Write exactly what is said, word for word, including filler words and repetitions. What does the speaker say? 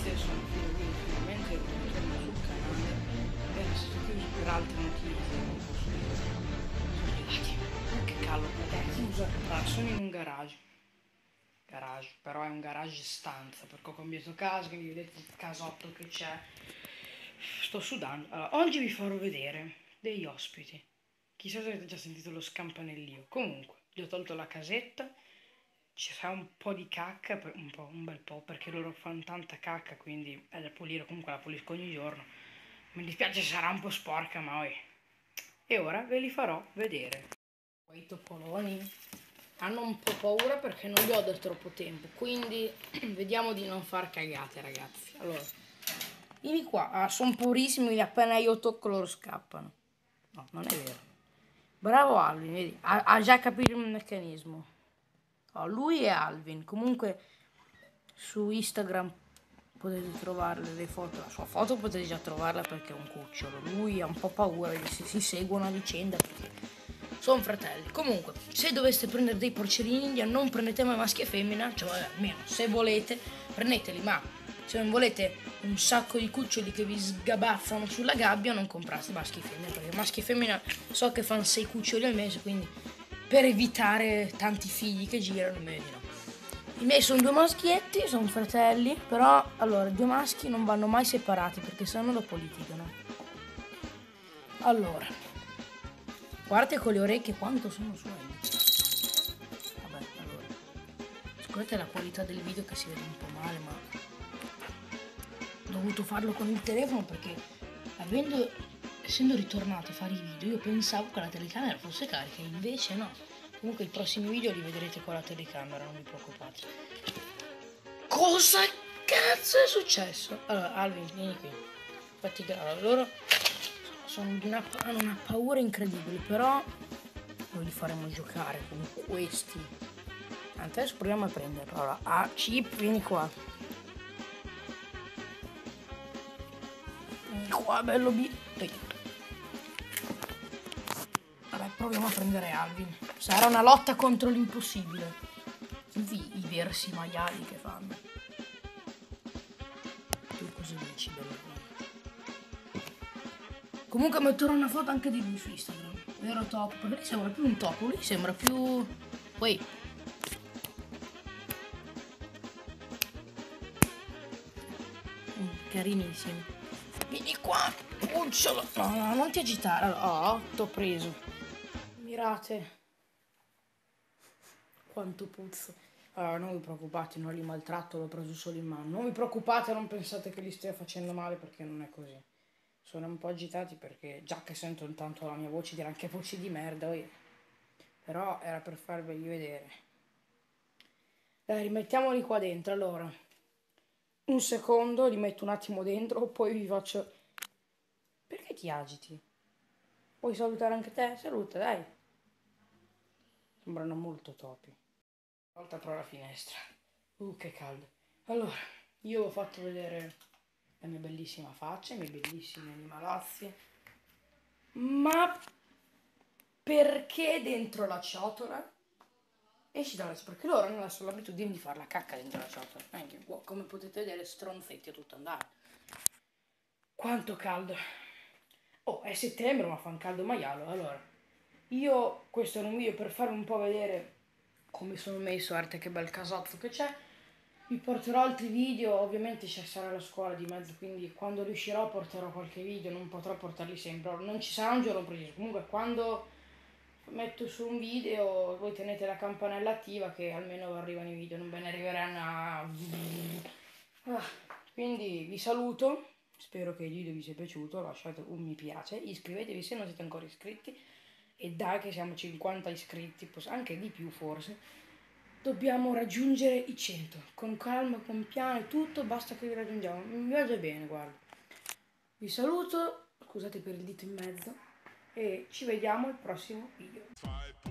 ragazzi, io sono Filo, finalmente ritorno sul canale. Era stato chiuso per altri motivi che non posso dire. Sono arrivati. Oh, che caldo, ragazzi. Allora, sono in un garage. Garage, però è un garage stanza, perché ho cambiato casa, quindi vedete il casotto che c'è. Sto sudando. Allora, oggi vi farò vedere degli ospiti. Chissà se avete già sentito lo scampanellio. Comunque, gli ho tolto la casetta. Ci sarà un po' di cacca, un po', un bel po', perché loro fanno tanta cacca, quindi è da pulire, comunque la pulisco ogni giorno. Mi dispiace se sarà un po' sporca, ma oi. E ora ve li farò vedere. Quei topoloni hanno un po' paura perché non li ho da troppo tempo, quindi vediamo di non far cagate, ragazzi. Allora, vieni qua. Ah, sono purissimi, appena io tocco loro scappano. No, non è vero. Bravo Alvin, vedi, ha, ha già capito il meccanismo. Oh, lui è Alvin. Comunque su Instagram potete trovare le foto. La sua foto potete già trovarla perché è un cucciolo. Lui ha un po' paura, si, si seguono a vicenda perché sono fratelli. Comunque, se doveste prendere dei porcellini India, non prendete mai maschi e femmina, cioè almeno se volete prendeteli, ma se non volete un sacco di cuccioli che vi sgabazzano sulla gabbia, non comprate maschi e femmina, perché maschi e femmina so che fanno sei cuccioli al mese, quindi per evitare tanti figli che girano, meglio no. I miei sono due maschietti, sono fratelli, però allora due maschi non vanno mai separati perché sennò dopo litigano. Allora, guardate con le orecchie quanto sono suoni. Vabbè, allora, scusate la qualità del video che si vede un po' male, ma ho dovuto farlo con il telefono perché avendo, essendo ritornato a fare i video, io pensavo che la telecamera fosse carica, invece no. Comunque i prossimi video li vedrete con la telecamera, non vi preoccupate. Cosa cazzo è successo? Allora, Alvin, vieni qui. Infatti, allora, loro sono di una, hanno una paura incredibile, però noi li faremo giocare con questi. Adesso proviamo a prenderlo. Allora, A, Chip, vieni qua. Vieni qua, bello B. Vabbè, proviamo a prendere Alvin. Sarà una lotta contro l'impossibile. I, I versi maiali che fanno. Tu cosa dici, bello? Comunque metterò una foto anche di lui su Instagram. Vero top? Perché lui sembra più un topo, lui sembra più... Poi... Mm, carinissimo. Vieni qua, cucciolo. No, no, non ti agitare. Oh, t'ho preso. Mirate. Quanto puzzo. Allora, non vi preoccupate, non li maltratto, l'ho preso solo in mano. Non vi preoccupate, non pensate che li stia facendo male perché non è così. Sono un po' agitati perché già che sento intanto la mia voce dire anche voci di merda, oi. Però era per farveli vedere. Dai, rimettiamoli qua dentro, allora. Un secondo, li metto un attimo dentro, poi vi faccio... Perché ti agiti? Vuoi salutare anche te? Saluta, dai. Sembrano molto topi. Volta apro la finestra. Uh, che caldo. Allora, io ho fatto vedere la mia bellissima faccia, i miei bellissimi animalazzi. Ma perché dentro la ciotola? Esci dalla ciotola, perché loro hanno solo l'abitudine di fare la cacca dentro la ciotola. Anche, come potete vedere, stronzetti a tutto andare. Quanto caldo. Oh, è settembre, ma fa un caldo maialo. Allora, io, questo era un video per farvi un po' vedere come sono messo, guardate che bel casotto che c'è. Vi porterò altri video, ovviamente ci sarà la scuola di mezzo, quindi quando riuscirò porterò qualche video, non potrò portarli sempre, non ci sarà un giorno preciso, comunque quando metto su un video voi tenete la campanella attiva che almeno arrivano i video, non ve ne arriveranno a... Ah, quindi vi saluto, spero che il video vi sia piaciuto, lasciate un mi piace, iscrivetevi se non siete ancora iscritti e dai che siamo cinquanta iscritti, anche di più forse. Dobbiamo raggiungere i cento, con calma, con piano e tutto, basta che li raggiungiamo. Mi vedo bene, guarda. Vi saluto, scusate per il dito in mezzo, e ci vediamo al prossimo video.